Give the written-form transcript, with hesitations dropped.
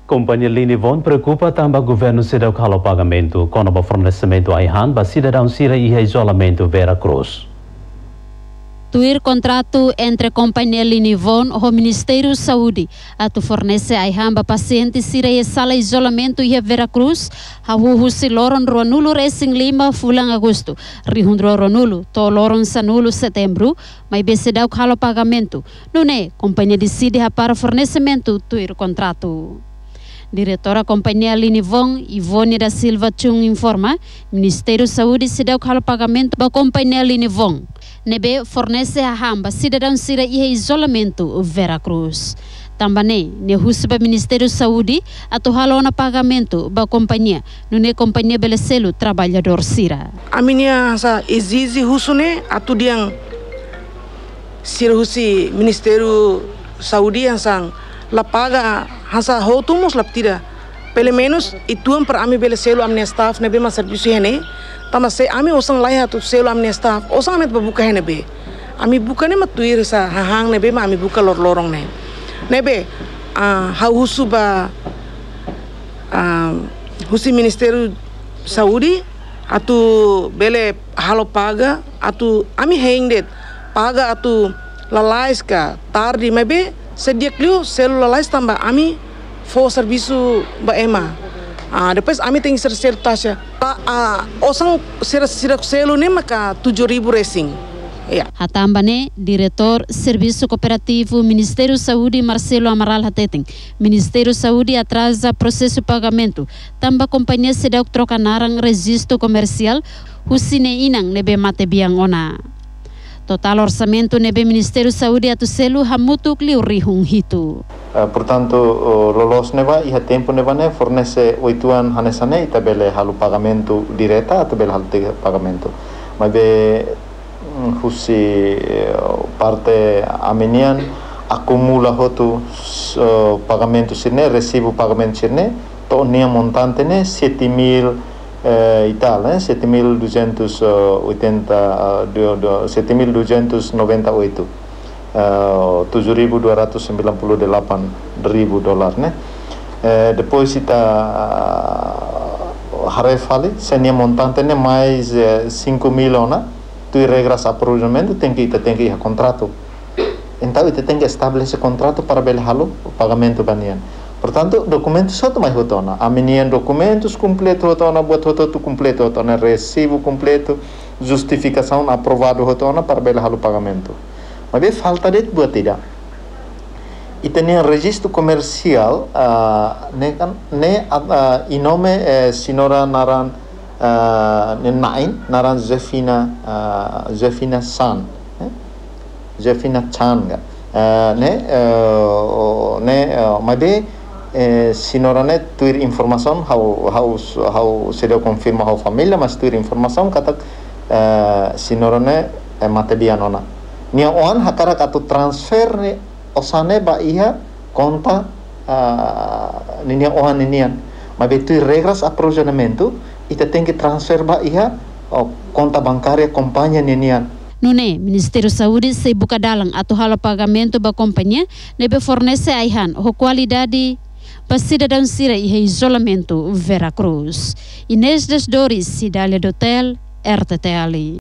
Companhia Linivon preocupa também o governo cidadão calo pagamento com o fornecimento aihan para cidadão sira e isolamento Vera Cruz. Tuir contrato entre Companhia Linivon e o Ministério da Saúde a tu fornece aihan para paciente sira e sala isolamento e Vera Cruz a husi loron ronulo Racing Lima fulang agosto rihundro ronulo to loron sanulo setembro mas besedau calo pagamento nune Companhia decide para fornecimento tuir contrato. Diretora Companhia Linivon, Ivone da Silva Chung informa, Ministério da Saúde se deu calo pagamento para a Companhia Linivon. Nebe fornece a hamba cidadão sira e isolamento Vera Cruz. Também ne para Ministério da Saúde a tohalona pagamento para a companhia, nune companhia belecelo trabalhador sira. A minha exige husune atu diang sira husi Ministério da Saúde sang la paga hasa hotumos laptira pelo menos ituam para ami bele selo amne staff nebe ma serviço hene tama se ami osang lai hatu selo amne staff osang met buka hene be ami buka ne matuir sa hang nebe ma ami buka lorong ne nebe ha husu ba husi Ministério Saúde atu bele halo paga atu ami hengdet paga atu lalais ka tardi mebe sediak liu celular tambah ami for serviço ba ema depois ami tem ser taxa osang sira selo ne maka 7.000 racing ya hatambane diretor serviço cooperativo Ministério da Saúde Marcelo Amaral Hateteng Ministério da Saúde atrasa processo pagamento tamba companhia sedau troca narang registro comercial husine inang nebe mate biang ona. Total orçamento nebe Ministério da Saúde atu selu hamutuk liu rihung hitu. Portanto, lolos neva e tempo neva ne fornece oituan hanesane itabele halu pagamento direta atabele halu pagamento. Mas be husi parte amenian acumula hotu pagamento sirne recibo pagamento sirne to nia montante ne 7.000 e tal, 7.298 $7.298 né? Depois está harefali senia montante né mais 5.000 ona tu regras aproveitamento tem que ir contrato então tem que estabelecer contrato para belhalo o pagamento banian. Portanto, documentos só mais hotona. A menina documentos completo hotona, buat hoto completo hotona, recibo completo, justificação aprovado hotona para belar o pagamento. Mas falta de buat tidak. E tem registro comercial, inome sinora naran naran Jefina San, Jefina Chan, mas sinorane tuir informação how se deu confirma how família mas tuir informação kata sinorane mate bianona nia on hakara katu transfer ne osane ba iha conta nia on nian mas betu regras aprovisionamento ita tem que transfer ba iha conta bancária companhia nian. Nune, Ministério da Saúde se buka dalang atau halo pagamento ba companhia nebe fornece aihan ho qualidade para cidadão sira e isolamento Vera Cruz. Inês das Dores, Cidade do Hotel, RTTL.